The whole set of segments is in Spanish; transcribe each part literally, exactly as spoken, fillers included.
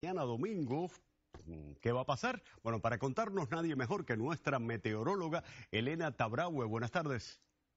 Mañana domingo, ¿qué va a pasar? Bueno, para contarnos nadie mejor que nuestra meteoróloga Elena Tabraue. Buenas tardes.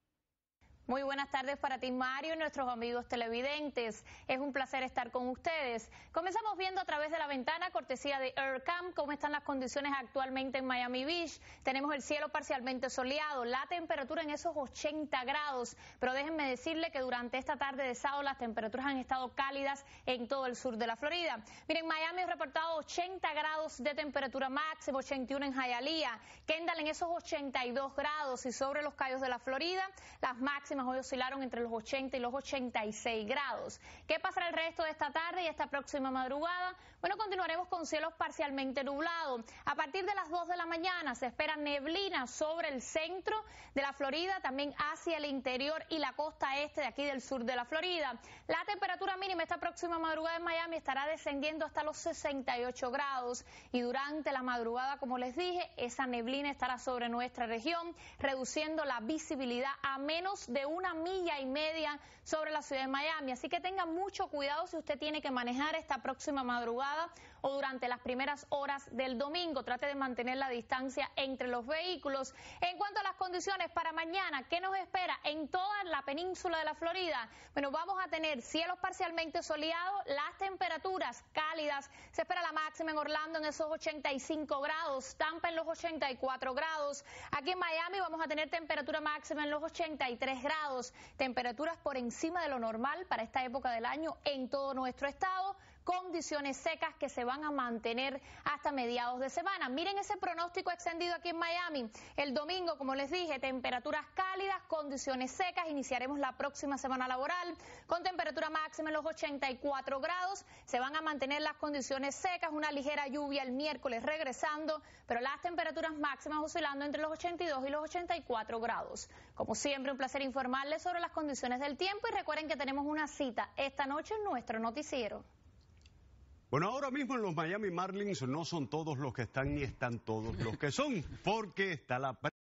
Muy buenas tardes para ti, Mario, y nuestros amigos televidentes. Es un placer estar con ustedes. Comenzamos viendo a través de la ventana, cortesía de AirCam, cómo están las condiciones actualmente en Miami Beach. Tenemos el cielo parcialmente soleado, la temperatura en esos ochenta grados, pero déjenme decirle que durante esta tarde de sábado las temperaturas han estado cálidas en todo el sur de la Florida. Miren, Miami ha reportado ochenta grados de temperatura máxima, ochenta y uno en Hialeah, Kendall en esos ochenta y dos grados, y sobre los Cayos de la Florida, las máximas hoy oscilaron entre los ochenta y los ochenta y seis grados. ¿Qué pasará el resto de esta tarde y esta próxima madrugada? Bueno, continuaremos con cielos parcialmente nublados. A partir de las dos de la mañana se espera neblina sobre el centro de la Florida, también hacia el interior y la costa este de aquí del sur de la Florida. La temperatura mínima esta próxima madrugada en Miami estará descendiendo hasta los sesenta y ocho grados, y durante la madrugada, como les dije, esa neblina estará sobre nuestra región, reduciendo la visibilidad a menos de una milla y media sobre la ciudad de Miami. Así que tenga mucho cuidado si usted tiene que manejar esta próxima madrugada o durante las primeras horas del domingo. Trate de mantener la distancia entre los vehículos. En cuanto a las condiciones para mañana, ¿qué nos espera en toda la península de la Florida? Bueno, vamos a tener cielos parcialmente soleados, las temperaturas cálidas. Se espera la máxima en Orlando en esos ochenta y cinco grados, Tampa en los ochenta y cuatro grados. Aquí en Miami vamos a tener temperatura máxima en los ochenta y tres grados. Temperaturas por encima de lo normal para esta época del año en todo nuestro estado. Condiciones secas que se van a mantener hasta mediados de semana. Miren ese pronóstico extendido aquí en Miami. El domingo, como les dije, temperaturas cálidas, condiciones secas. Iniciaremos la próxima semana laboral con temperatura máxima en los ochenta y cuatro grados. Se van a mantener las condiciones secas, una ligera lluvia el miércoles regresando, pero las temperaturas máximas oscilando entre los ochenta y dos y los ochenta y cuatro grados. Como siempre, un placer informarles sobre las condiciones del tiempo, y recuerden que tenemos una cita esta noche en nuestro noticiero. Bueno, ahora mismo en los Miami Marlins no son todos los que están ni están todos los que son, porque está la